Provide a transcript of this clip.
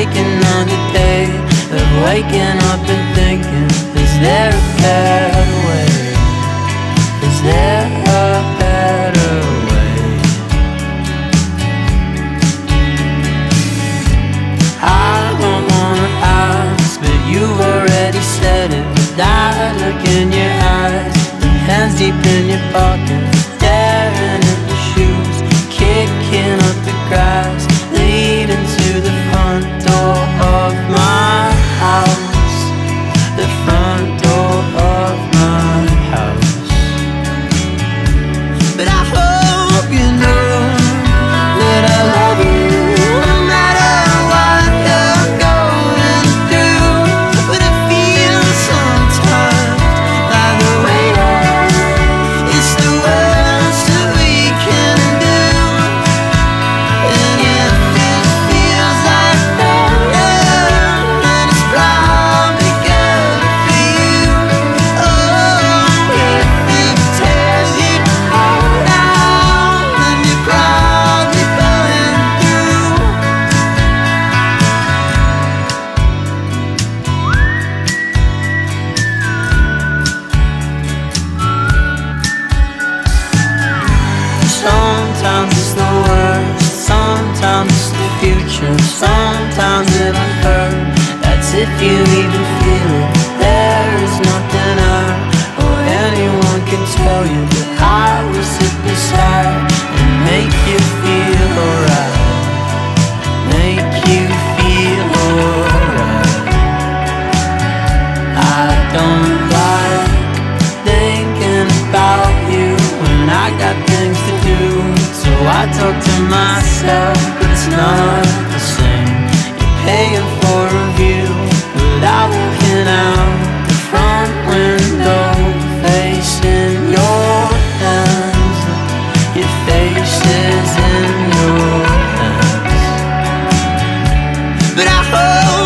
like another day of waking up and thinking, is there a better way? Is there a better way? I don't wanna ask, but you've already said it. With that look in your eyes, and hands deep in your pockets, staring at the shoes, kicking up the grass, leading to the front door of my house. The front door of my house. But I hope you know that I love you, no matter what you're going through. But it feels sometimes like the weight is the worst that we can do. And if it feels like failure, then it's probably good for you. Oh, if it tears you all down, then you're probably going through. Sometimes it's the worst, sometimes it's the future, sometimes it'll hurt. That's if you even feel it. There is nothing I or anyone can tell you, but I will sit beside and make you feel alright. Make you feel alright. I don't like thinking about you when I got things to do, so I talk to myself, but it's not the same. You're paying for a view without looking out the front window, facing your hands, your face is in your hands. But I hope